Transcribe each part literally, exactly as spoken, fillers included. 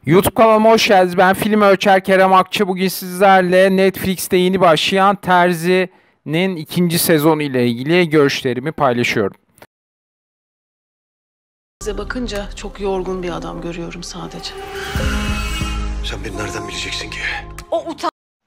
YouTube kanalıma hoş geldiniz. Ben film ölçer Kerem Akça. Bugün sizlerle Netflix'te yeni başlayan Terzi'nin ikinci sezonu ile ilgili görüşlerimi paylaşıyorum. Size bakınca çok yorgun bir adam görüyorum sadece. Sen beni nereden bileceksin ki? O utan...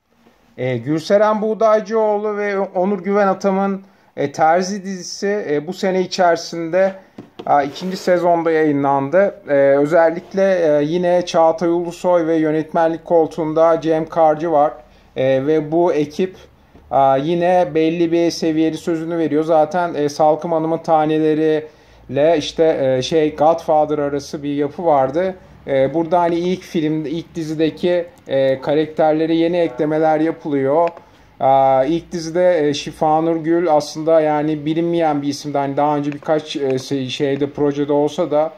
E, Gülseren Buğdaycıoğlu ve Onur Güven Atam'ın e, Terzi dizisi e, bu sene içerisinde e, ikinci sezonda yayınlandı. E, özellikle e, yine Çağatay Ulusoy ve yönetmenlik koltuğunda Cem Karcı var. E, ve bu ekip e, yine belli bir seviyeli sözünü veriyor. Zaten e, Salkım Hanım'ın taneleriyle işte e, şey Godfather arası bir yapı vardı. Ee, burada hani ilk filmde, ilk dizideki e, karakterlere yeni eklemeler yapılıyor. Ee, ilk dizide e, Şifanur Gül aslında yani bilinmeyen bir isimdi. Hani daha önce birkaç e, şeyde projede olsa da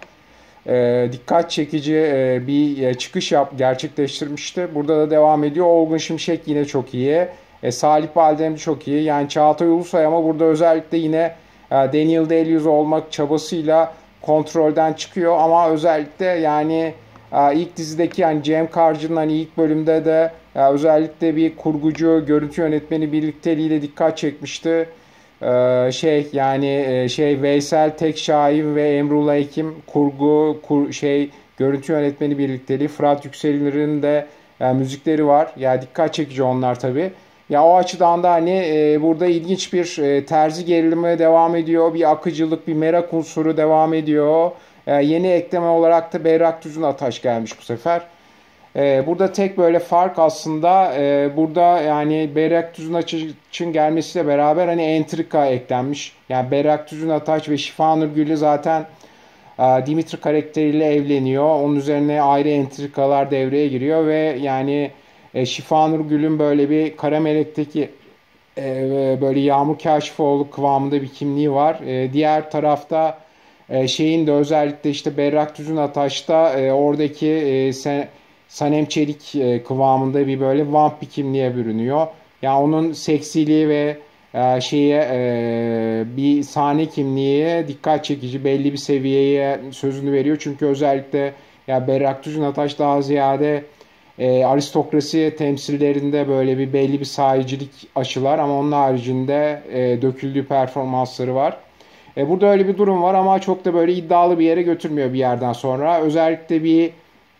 e, dikkat çekici e, bir e, çıkış yap gerçekleştirmişti. Burada da devam ediyor. Olgun Şimşek yine çok iyi. E, Salih Bademci çok iyi. Yani Çağatay Ulusoy ama burada özellikle yine e, Daniel Day-Lewis olmak çabasıyla kontrolden çıkıyor ama özellikle yani e, ilk dizideki yani Cem Karcı'nın hani ilk bölümde de e, özellikle bir kurgucu, görüntü yönetmeni birlikteliğiyle dikkat çekmişti. E, şey yani e, şey Veysel Tekşahin ve Emrullah Ekim kurgu kur, şey görüntü yönetmeni birlikteliği. Fırat Yükselir'in de e, müzikleri var. Yani dikkat çekici onlar tabii. Ya o açıdan da hani e, burada ilginç bir e, terzi gerilimi devam ediyor. Bir akıcılık, bir merak unsuru devam ediyor. E, yeni ekleme olarak da Berrak Tüzün Ataş gelmiş bu sefer. E, burada tek böyle fark aslında e, burada yani Berrak Tüzün Ataş'ın gelmesiyle beraber hani entrika eklenmiş. Yani Berrak Tüzün Ataş ve Şifanur Gül'ü zaten e, Dimitri karakteriyle evleniyor. Onun üzerine ayrı entrikalar devreye giriyor ve yani e, Şifanur Gül'ün böyle bir Kara Melek'teki e, böyle Yağmur Kaşifoğlu kıvamında bir kimliği var. E, diğer tarafta e, şeyin de özellikle işte Berrak Tüzün Ataş'ta e, oradaki e, Sen, Sanem Çelik e, kıvamında bir böyle vamp bir kimliğe bürünüyor. Yani onun seksiliği ve e, şeye e, bir sahne kimliği dikkat çekici belli bir seviyeye sözünü veriyor. Çünkü özellikle ya Berrak Tüzün Ataş daha ziyade e, aristokrasi temsillerinde böyle bir belli bir sahicilik aşılar ama onun haricinde e, döküldüğü performansları var. E, burada öyle bir durum var ama çok da böyle iddialı bir yere götürmüyor bir yerden sonra. Özellikle bir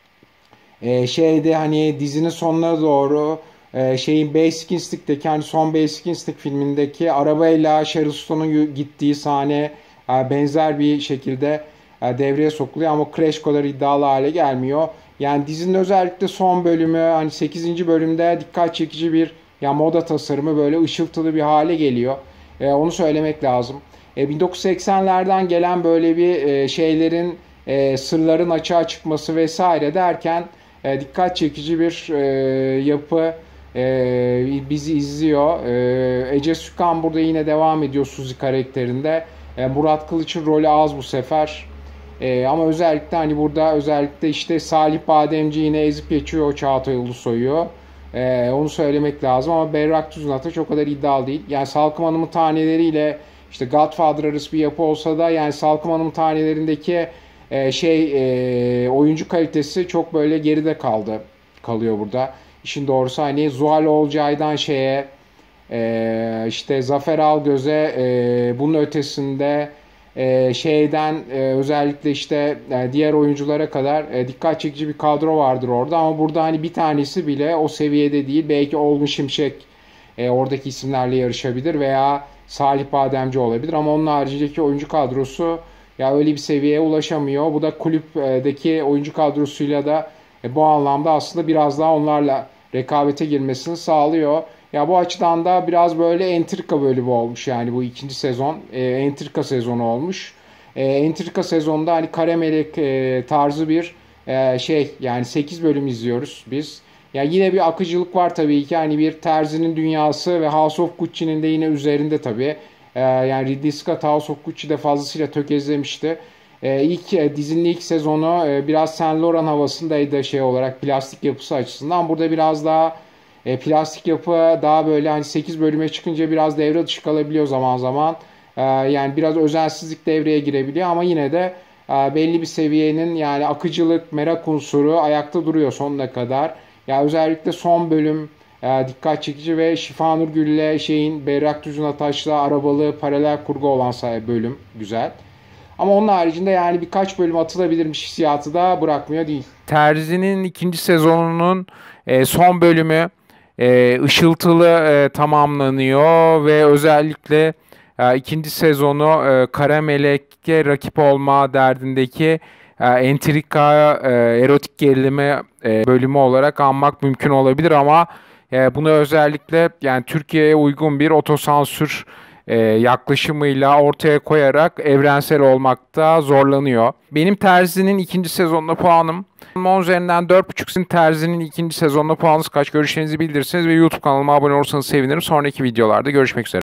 e, şeyde hani dizinin sonuna doğru e, şeyin Basic Instinct'teki hani son Basic Instinct filmindeki arabayla Sharon Stone'un gittiği sahne e, benzer bir şekilde e, devreye sokuluyor ama Crash kadar iddialı hale gelmiyor. Yani dizinin özellikle son bölümü hani sekizinci bölümde dikkat çekici bir ya moda tasarımı böyle ışıltılı bir hale geliyor. E, onu söylemek lazım. E, bin dokuz yüz seksenlerden gelen böyle bir e, şeylerin e, sırların açığa çıkması vesaire derken e, dikkat çekici bir e, yapı e, bizi izliyor. E, Ece Sükan burada yine devam ediyor Suzi karakterinde. E, Murat Kılıç'ın rolü az bu sefer. Ee, ama özellikle hani burada özellikle işte Salih Bademci yine ezip geçiyor Çağatay Ulusoy'u. Ee, onu söylemek lazım ama Berrak Tüzün Ataş o kadar iddialı değil. Yani Salkım Hanım'ın taneleriyle işte Godfather arası bir yapı olsa da yani Salkım Hanım'ın tanelerindeki e, şey e, oyuncu kalitesi çok böyle geride kaldı. Kalıyor burada. İşin doğrusu hani Zuhal Olcay'dan şeye e, işte Zafer Algöz'e e, bunun ötesinde Ee, şeyden e, özellikle işte e, diğer oyunculara kadar e, dikkat çekici bir kadro vardır orada ama burada hani bir tanesi bile o seviyede değil. Belki Olgun Şimşek e, oradaki isimlerle yarışabilir veya Salih Bademci olabilir ama onun haricindeki oyuncu kadrosu ya öyle bir seviyeye ulaşamıyor. Bu da kulüpteki oyuncu kadrosuyla da e, bu anlamda aslında biraz daha onlarla rekabete girmesini sağlıyor. Ya bu açıdan da biraz böyle entrika bölümü olmuş yani bu ikinci sezon. E, entrika sezonu olmuş. E, entrika sezonunda hani Kara Melek e, tarzı bir e, şey yani sekiz bölüm izliyoruz biz. Ya yine bir akıcılık var tabii ki. Hani bir terzinin dünyası ve House of Gucci'nin de yine üzerinde tabii. E, yani Ridley Scott House of Gucci'de fazlasıyla tökezlemişti. E, ilk e, dizinin ilk sezonu e, biraz Saint Laurent havasındaydı şey olarak plastik yapısı açısından. Burada biraz daha e, plastik yapı daha böyle hani sekiz bölüme çıkınca biraz devre dışı kalabiliyor zaman zaman. E, yani biraz özensizlik devreye girebiliyor ama yine de belli bir seviyenin, yani akıcılık, merak unsuru ayakta duruyor sonuna kadar. Ya özellikle son bölüm dikkat çekici ve Şifanur Gül'le şeyin, Berrak Tüzün Ataş'la arabalı paralel kurgu olan bölüm güzel. Ama onun haricinde yani birkaç bölüm atılabilirmiş hissiyatı da bırakmıyor değil. Terzi'nin ikinci sezonunun son bölümü ışıltılı tamamlanıyor ve özellikle ikinci sezonu Kara Melek'e rakip olma derdindeki entrika, erotik gerileme bölümü olarak anmak mümkün olabilir ama bunu özellikle yani Türkiye'ye uygun bir otosansür yaklaşımıyla ortaya koyarak evrensel olmakta zorlanıyor. Benim Terzi'nin ikinci sezonuna puanım on üzerinden dört buçuk. Sizin Terzi'nin ikinci sezonuna puanınız kaç? Görüşlerinizi bildirirsiniz ve YouTube kanalıma abone olursanız sevinirim. Sonraki videolarda görüşmek üzere.